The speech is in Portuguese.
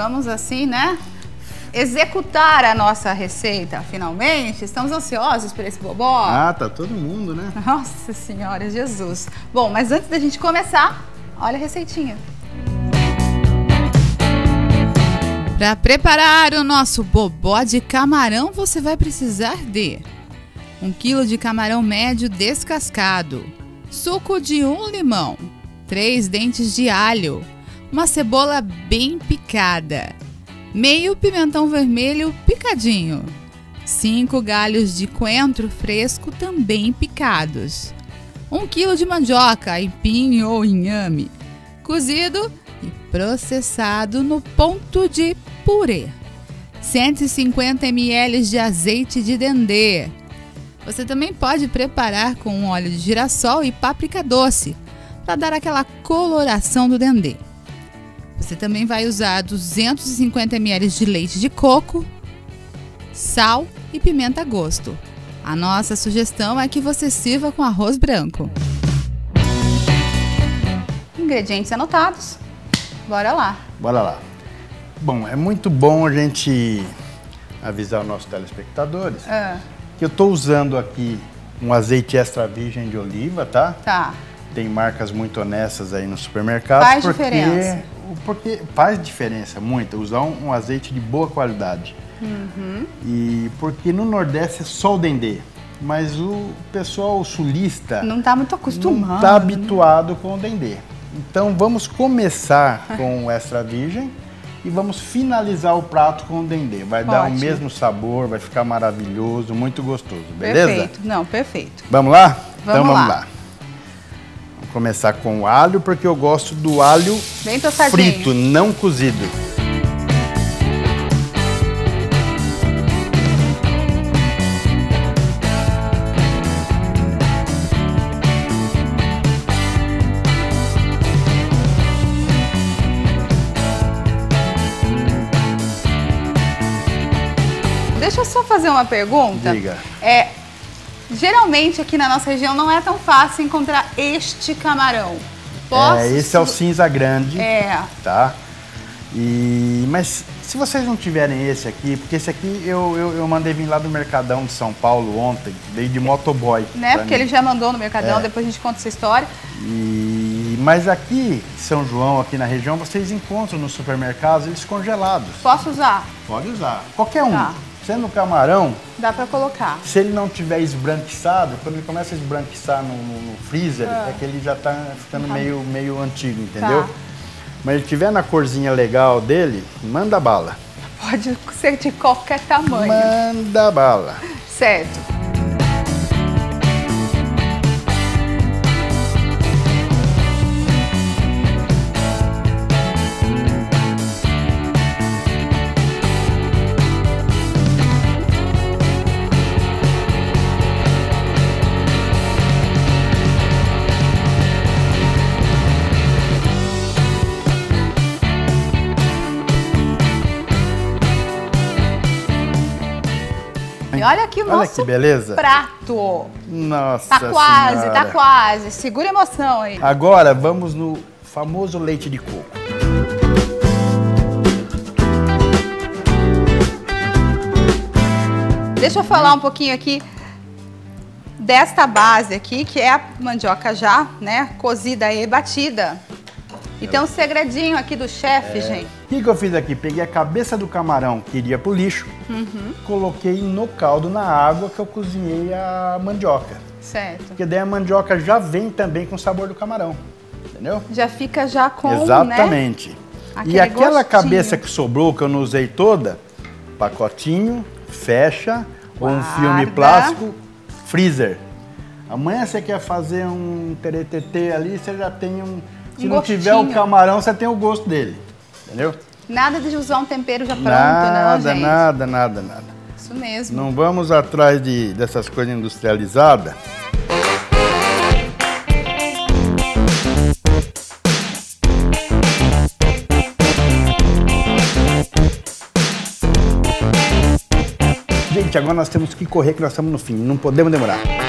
vamos assim, né, executar a nossa receita, finalmente. Estamos ansiosos por esse bobó? Ah, tá todo mundo, né? Nossa Senhora, Jesus. Bom, mas antes da gente começar, olha a receitinha. Para preparar o nosso bobó de camarão, você vai precisar de 1 kg de camarão médio descascado, suco de 1 limão, 3 dentes de alho, uma cebola bem picada, meio pimentão vermelho picadinho, 5 galhos de coentro fresco também picados, 1 kg de mandioca, aipim ou inhame, cozido e processado no ponto de purê, 150 ml de azeite de dendê. Você também pode preparar com óleo de girassol e páprica doce, para dar aquela coloração do dendê. Você também vai usar 250 ml de leite de coco, sal e pimenta a gosto. A nossa sugestão é que você sirva com arroz branco. Ingredientes anotados. Bora lá. Bora lá. Bom, é muito bom a gente avisar os nossos telespectadores que eu estou usando aqui um azeite extra virgem de oliva, tá? Tá. Tem marcas muito honestas aí no supermercado. Faz diferença. Porque faz diferença muito usar um azeite de boa qualidade. E porque no Nordeste é só o dendê, mas o pessoal sulista não está muito acostumado. Não está habituado com o dendê. Então vamos começar com o extra virgem e vamos finalizar o prato com o dendê. Vai dar o mesmo sabor, vai ficar maravilhoso, muito gostoso, beleza? Perfeito, não, perfeito. Vamos lá? Então vamos lá. Vamos começar com o alho, porque eu gosto do alho bem tostadinho, frito, não cozido. Deixa eu só fazer uma pergunta. Diga. Geralmente aqui na nossa região não é tão fácil encontrar este camarão. Esse é o cinza grande. Tá? Mas se vocês não tiverem esse aqui, porque esse aqui eu mandei vir lá do Mercadão de São Paulo ontem, veio de motoboy. Né? Porque ele já mandou no Mercadão, depois a gente conta essa história. Mas aqui em São João, aqui na região, vocês encontram nos supermercados eles congelados. Posso usar? Pode usar. Qualquer um. Tá. Sendo camarão, dá pra colocar. Se ele não tiver esbranquiçado, quando ele começa a esbranquiçar no freezer, é que ele já tá ficando meio antigo, entendeu? Tá. Mas ele tiver na corzinha legal dele, manda bala. Pode ser de qualquer tamanho. Manda bala. Certo. E olha aqui o nosso prato. Nossa Senhora. Tá quase. Segura a emoção aí. Agora vamos no famoso leite de coco. Deixa eu falar um pouquinho aqui desta base aqui, que é a mandioca já, né, cozida e batida. E tem um segredinho aqui do chefe, gente. O que eu fiz aqui? Peguei a cabeça do camarão que iria pro lixo, coloquei no caldo, na água que eu cozinhei a mandioca. Certo. Porque daí a mandioca já vem também com o sabor do camarão, entendeu? Já fica já com, exatamente. Né? E aquela gostinho. Cabeça que sobrou, que eu não usei toda, pacotinho, fecha, ou um filme plástico, freezer. Amanhã você quer fazer um teretetê ali, você já tem um... Se não tiver o camarão, você tem o gosto dele, entendeu? Nada de usar um tempero já pronto, não, gente? Nada. Isso mesmo. Não vamos atrás dessas coisas industrializadas. Gente, agora nós temos que correr, que nós estamos no fim, não podemos demorar.